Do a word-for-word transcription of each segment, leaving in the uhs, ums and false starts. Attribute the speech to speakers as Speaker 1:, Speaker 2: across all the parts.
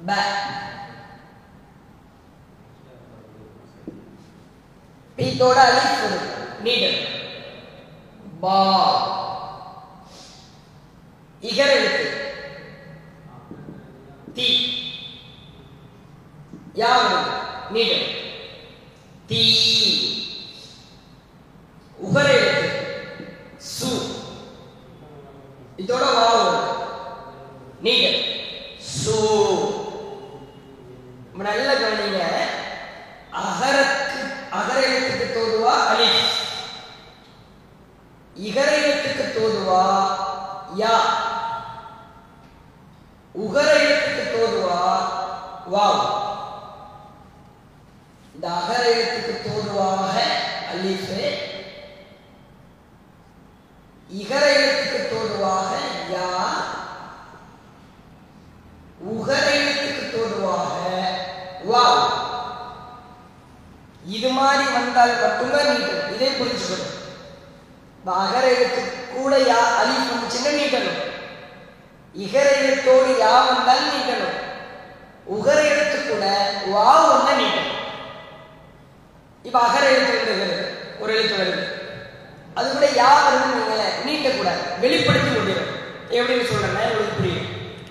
Speaker 1: ப. பீத்தோட அலிஃப் வரும் நீட்டல். பா. இகர எழுத்து தி. யா வரும் நீட்டல். தீ. உகர எழுத்து சு. இதோட வா வரும் நீட்டல். சு. நல்ல கவனிங்க. அகரக்கு அகர எழுத்துக்கு தோதுவா அலிஃப். இகர எழுத்துக்கு தோதுவா யா. உகர எழுத்துக்கு தோதுவா வாவ். இந்த அகர எழுத்துக்கு தோதுவாக அலிஃப், இகர எழுத்துக்கு தோதுவாக யா, உகர எழுத்துக்கு தோதுவாக வாவ். இது மாதிரி வந்தால் மட்டும்தான் நீட்டணும். இதை புரிஞ்சுக்கணும். அகர எழுத்து கூட யா அலிஃப் வந்துச்சுன்னா நீட்டணும். இகர எழுத்தோடு யா வந்தால் நீட்டணும். உகர எழுத்து கூட வாவ் வந்தா நீட்டணும். இப்ப அகர எழுத்து வருகிறது, ஒரு எழுத்து வருது, அது கூட யா வருது, நீங்க நீட்டக்கூடாது, வெளிப்படுத்தி முடியும். எப்படின்னு சொல்றேன்னா உங்களுக்கு புரியும்.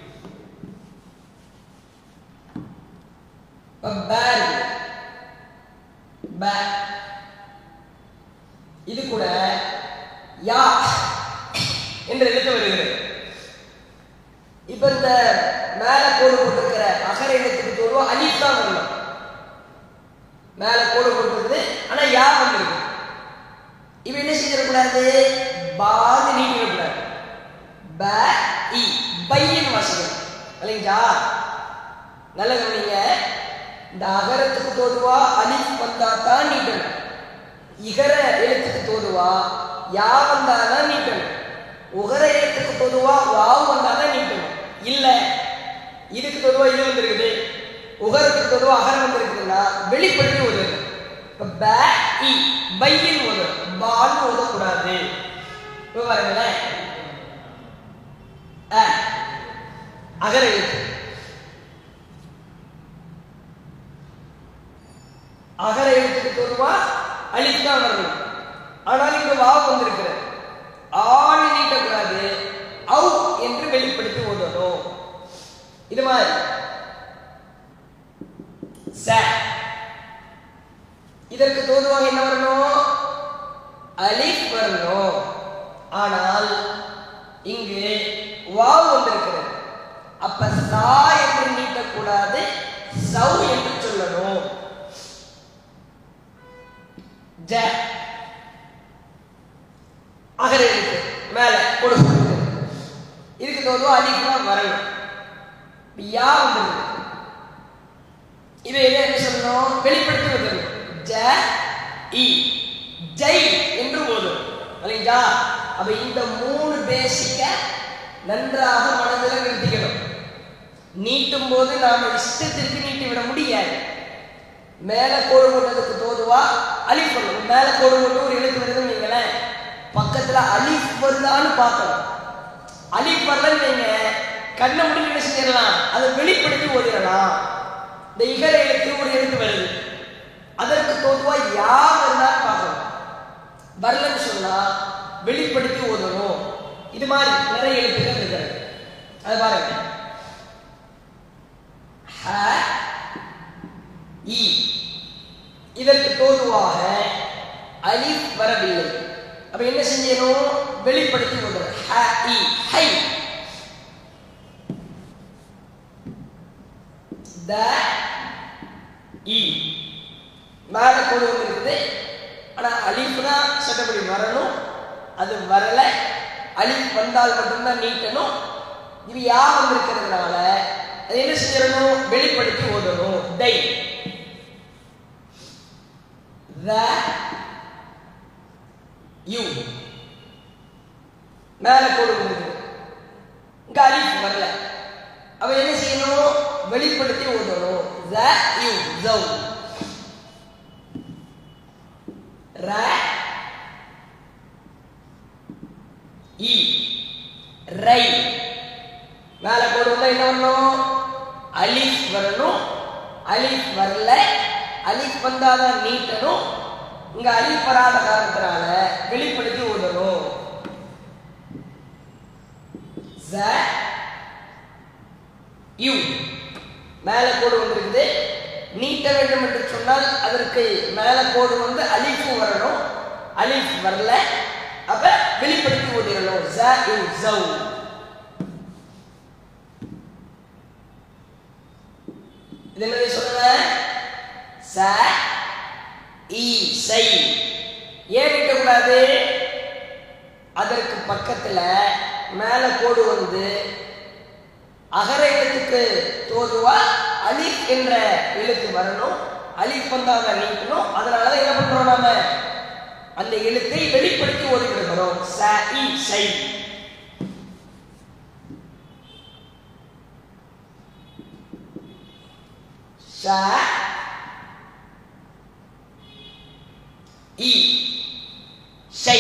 Speaker 1: இது கூட யா என்று எழுத்து வருகிறது. இப்ப இந்த மேல கோடு போட்டிருக்கிற அகர எழுத்துக்கு தோல்வா அலிஃப் தான் வரணும். மேல கோடு போட்டிருக்குது, ஆனா யா வந்துருக்கு. இப்ப என்ன செஞ்சிடக்கூடாது? பாதி நீட்டிடக்கூடாது. ப இ பையன் வாசிக்கணும் இல்லைங்களா? நல்ல கவனிங்க. இந்த அகரத்துக்கு தோதுவா அலிஃப் வந்தா தான் நீட்டணும். இகர எழுத்துக்கு தோதுவா யா வந்தாதான் நீட்டணும். உகர எழுத்துக்கு தோதுவா வாவ் வந்தாதான் நீட்டணும். இல்ல இதுக்கு தோதுவா இது வந்திருக்குது, உகரத்துக்கு தோதுவா அகரம் வந்திருக்குதுன்னா வெளிப்படுத்தி ஓதுறது. இப்ப ப இ பையன் ஓதும், பான்னு ஓதக்கூடாது. இப்ப பாருங்களேன், அகர எழுத்து அகர எழுத்துக்கு தோதுவா அலிஃப் தான் வரணும். ஆனால் இங்க வாவ் வந்திருக்கிற ஆணி நீட்டக்கூடாது, அவு என்று வெளிப்படுத்தி ஓதணும். இது மாதிரி ச. இதற்கு தோதுவாக என்ன வரணும்? அலிஃப் வரணும். ஆனால் இங்கு வாவ் வந்திருக்கிறது. அப்ப சா என்று நீட்டக்கூடாது, சவ் என்று சொல்லணும். ஜ அகர எழுத்து மேல கொடுக்கிறது. இதுக்கு தோதுவா அலிஃப் தான் வரணும். யா வந்துருக்கு. இதை என்ன சொல்லணும்? வெளிப்படுத்தி வந்துடணும். ஜ இ ஜை என்று ஓதும் இல்லைங்களா? அப்ப இந்த மூணு பேசிக்க நன்றாக மனதில் நிறுத்திக்கணும். நீட்டும் போது நாம இஷ்டத்திற்கு நீட்டி விட முடியாது. மேல கோடு போட்டதுக்கு தோதுவா அலிஃப் வரணும். மேல கோடு போட்டு ஒரு எழுத்து வருதுன்னு நீங்களேன், பக்கத்துல அலிஃப் வருதான்னு பார்க்கணும். அலிஃப் வரலன்னு நீங்க கண்ணை முடிவு என்ன செஞ்சிடலாம்? அதை வெளிப்படுத்தி ஓதிடலாம். இந்த இகர எழுத்து ஒரு எழுத்து வருது, அதற்கு தோதுவா யா வருதான்னு பார்க்கணும். வரலன்னு சொன்னா வெளிப்படுத்தி ஓதணும். இது மாதிரி நிறைய எழுத்துக்கள் இருக்கிறது. அது பாருங்க. ஹ இ இதற்கு தோதுவாக அலிஃப் வரவில்லை. அப்ப என்ன செய்யணும்? வெளிப்படுத்தி ஓதணும். ஹ இ ஹை. த இ மேல கோடு இருக்குது, ஆனா அலிஃப் தான் சட்டப்படி வரணும். அது வரல. அலிஃப் வந்தால் மட்டும்தான் நீட்டணும். இது யா வந்திருக்கிறதுனால அது என்ன செய்யணும்? வெளிப்படுத்தி ஓதணும். தை த யு மேல கோடு இருக்குது, இங்க அலிஃப் வரல. அவ என்ன செய்யணும்? வெளிப்படுத்தி ஓதணும். த யு ஜவ். ர இ ரை மேல கோடு வந்தா என்ன வரணும்? அலிஃப் வரணும். அலிஃப் வரல, அலிஃப் வந்தாதான் நீட்டணும். இங்க அலிஃப் வராத காரணத்தினால வெளிப்படுத்தி ஓதணும். ஸ யு மேல கோடு வந்திருக்குது. நீட்ட வேண்டும் என்று சொன்னால் அதற்கு மேல கோடு வந்து அலிஃப் வரணும். அலிஃப் வரல, அப்ப வெளிப்படுத்தி ஓதிரணும். ஸ யு ஸௌ. இது என்னது சொல்லுங்க? ச இ சை. ஏன் நீட்ட கூடாது? அதற்கு பக்கத்துல மேல கோடு வந்து அகர எழுத்துக்கு தோதுவா அலிஃப் என்ற எழுத்து வரணும். அலிஃப் வந்தாத நீக்கணும். அதனாலதான் என்ன பண்றோம்? நாம அந்த எழுத்தை வெளிப்படுத்தி ஓதி விடுகிறோம். ச இ சை. ச இ சை.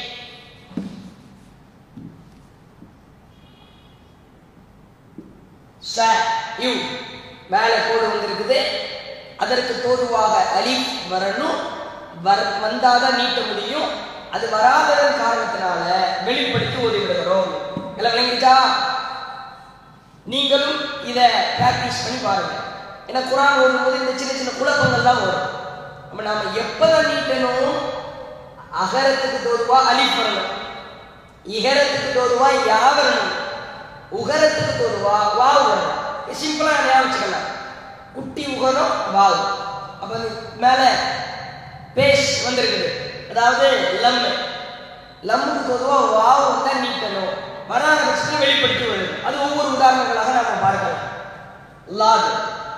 Speaker 1: ச யு மேல கோடு வந்திருக்குது. அதற்கு தோதுவாக அலிஃப் வரணும். வந்தாதான் நீட்ட முடியும். அது வராததன் காரணத்தினால வெளிப்படுத்தி ஓதி விடுகிறோம். எல்லாம் விளங்கிட்டா? நீங்களும் இத பிராக்டிஸ் பண்ணி பாருங்க. ஏன்னா குர்ஆன் ஓதும் போது இந்த சின்ன சின்ன குழப்பங்கள் தான் வரும். அப்ப நாம எப்பதான் நீட்டணும்? அகரத்துக்கு தோதுவா அலிஃப் வரணும். இகரத்துக்கு தோதுவா யா வரணும். உகரத்துக்கு தோதுவா வாவ் வரணும். சிம்பிளா ஞாபகம் வச்சுக்கலாம். குட்டி உகரம் வாவ். அப்ப மேல பேஷ் வந்திருக்குது. அதாவது லம். லம்முக்கு தோதுவா வாவ் வந்தா நீட்டணும். வராத பட்சத்தில் வெளிப்படுத்தி வருது. அது ஒவ்வொரு உதாரணங்களாக நாம பார்க்கலாம். லாது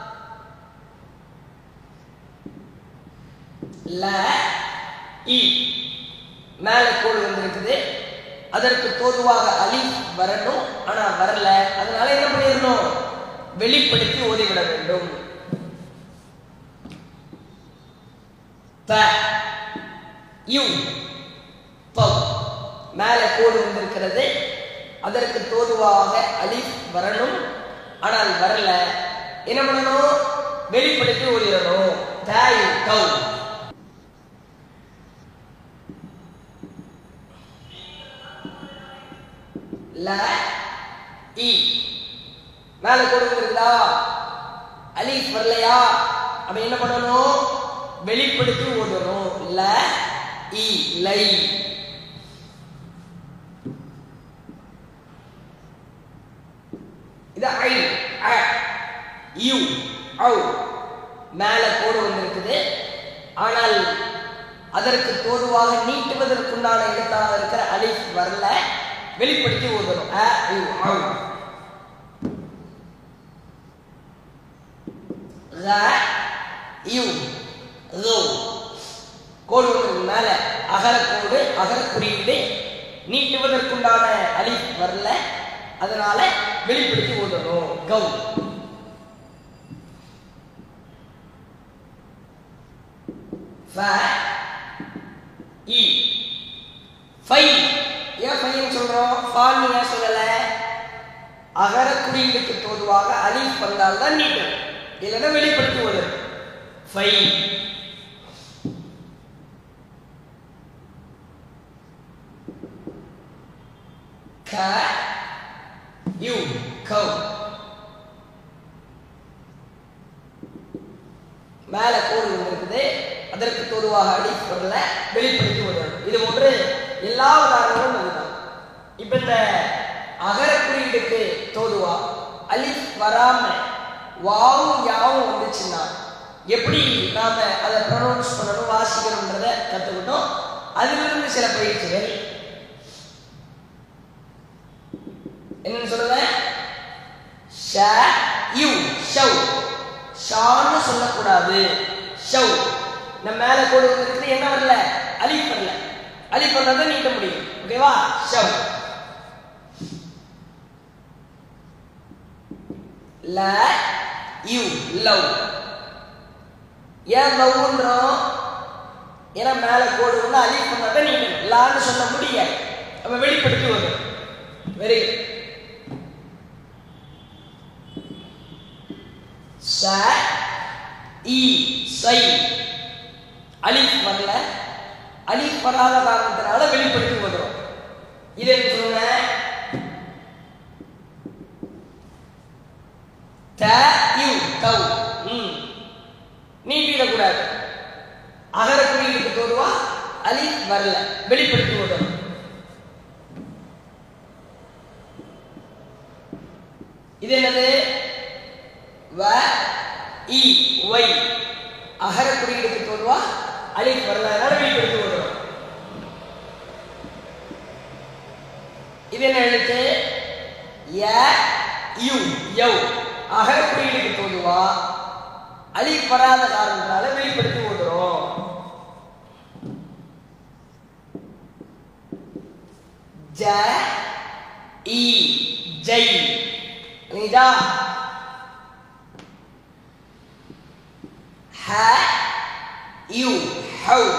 Speaker 1: ல இ மேல கோடு வந்திருக்குது. அதற்கு தோதுவாக அலிஃப் வரணும். ஆனா வரல. அதனால என்ன பண்ணிடணும்? வெளிப்படுத்தி ஓதிவிட வேண்டும். த யு ப மேல கோடு வந்திருக்கிறது. அதற்கு தோதுவாக அலிஃப் வரணும். ஆனால் வரல. என்ன பண்ணணும்? வெளிப்படுத்தி ஓதிடணும். த யு கௌ. ல இ மேல கோடு வந்திருக்குதா? அலிஃப் வரலையா? அப்ப என்ன பண்ணணும்? வெளிப்படுத்தி ஓதணும். ல இ லை. இது ஐ அ யு ஔ மேல கோடு வந்திருக்குது. ஆனால் அதற்கு தோதுவாக நீட்டுவதற்குண்டான எழுத்தாக இருக்கிற அலிஃப் வரல. வெளிப்படுத்தி ஓதணும். அ யு ஔ. ர யு ரு கோடு வந்திருக்கு. மேல அகர கோடு, அகர குறியீடு. நீட்டுவதற்குண்டான அலிஃப் வரல. அதனால வெளிப்படுத்தி ஓதணும். கௌ. ஃப இ ஃபை. ஏன் ஃபைன்னு சொல்றோம்? ஃபான்னு ஏன் சொல்லல? அகர குறியீடுக்கு தோதுவாக அலிஃப் வந்தால் தான் நீட்டும். இல்லைன்னா வெளிப்படுத்தி ஓதணும். ஃபை. க யு கௌ மேல கோடு இருக்குது. அதற்கு தோதுவாக அலிஃப் வரல. வெளிப்படுத்தி ஓதணும். இது ஒன்று. எல்லா உதாரணங்களும் அதுதான். இப்ப இந்த அகர குறியீடுக்கு தோதுவா அலிஃப் வராம வாவும் யாவும் வந்துச்சுன்னா எப்படி நாம அதை ப்ரொனவுன்ஸ் பண்ணணும், வாசிக்கணும்ன்றத கத்துக்கிட்டோம். அதிலிருந்து சில பயிற்சிகள் என்னன்னு சொல்லுங்க? ஷ யு ஷவ். ஷான்னு சொல்லக்கூடாது. ஷவ். நம்ம மேல கோடு வந்துருக்குது. என்ன வரல? அலிஃப் வரல. அலிஃப் வந்தா தான் நீட்ட முடியும். ஓகேவா? ஷவ். ல யு லவ். ஏன் லவ்ன்றோம்? ஏன்னா மேல கோடு வந்து அலிஃப் வந்தா தான் நீட்டணும். லான்னு சொல்ல முடியாது. அப்ப வெளிப்படுத்தி வரும். Very good. ச இ சை. அலிஃப் வரல, அலிஃப் வராத காரணத்தினால வெளிப்படுத்தி ஓதுறோம். இதை சொல்லுங்க. த யு தவ். ம் நீட்டிடக்கூடாது. அகர குறியீடுக்கு தோதுவா அலிஃப் வரல, வெளிப்படுத்தி ஓதுறோம். இது என்னது? வ இ வை. அகர குறியீடுக்கு தோதுவா அலிஃப் வரல, அதனால வெளிப்படுத்தி ஓதுறோம். இது என்ன எழுத்து? ய யு யவ். அகர குறியீடுக்கு தோதுவா அலிஃப் வராத காரணத்தினால வெளிப்படுத்தி ஓதுறோம். ஜ இ ஜை. நீதா. ஹ யு ஹவ்.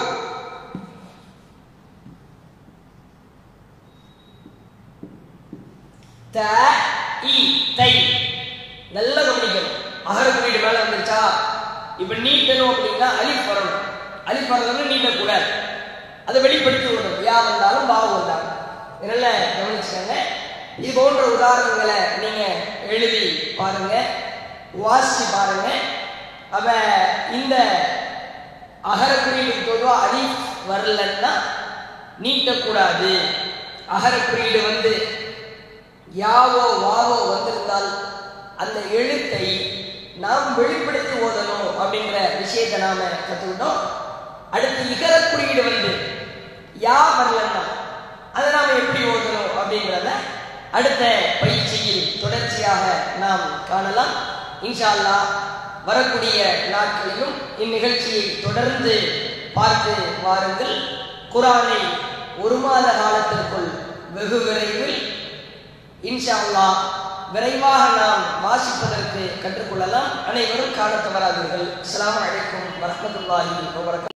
Speaker 1: த இ தை. நல்ல கவனிக்கணும். அகர குறியீடு மேல வந்துருச்சா? இப்ப நீட்டணும் அப்படின்னா அலிஃப் வரணும். அலிஃப் வரணும்னு நீட்டக்கூடாது, அதை வெளிப்படுத்தி விடணும். யா வந்தாலும் வா வந்தாலும். இதனால கவனிச்சுக்கங்க. இது போன்ற உதாரணங்களை நீங்க எழுதி பாருங்க, வாசிச்சு பாருங்க. அப்ப இந்த அகர குறியீடுக்கு பொதுவா அலிஃப் வரலன்னா நீட்டக்கூடாது. அகர குறியீடு வந்து யாவோ வாவோ வந்திருந்தால் அந்த எழுத்தை நாம் வெளிப்படுத்தி ஓதணும் அப்படிங்கிற விஷயத்தை நாம கத்துக்கிட்டோம். அடுத்து இகர குறியீடு வந்து யா வரலன்னா அதை நாம எப்படி ஓதணும் அப்படிங்கிறத அடுத்த பயிற்சியில் தொடர்ச்சியாக நாம் காணலாம். இன்ஷா அல்லாஹ் வரக்கூடிய நாட்களிலும் இந்நிகழ்ச்சியை தொடர்ந்து பார்த்து வாருங்கள். குர்ஆனை ஒரு மாத காலத்திற்குள் வெகு விரைவில் இன்ஷா அல்லாஹ் விரைவாக நாம் வாசிப்பதற்கு கற்றுக்கொள்ளலாம். அனைவரும் காண தவறாதீர்கள். அஸ்ஸலாமு அலைக்கும் வரஹ்மத்துல்லாஹி வபரகாத்துஹு.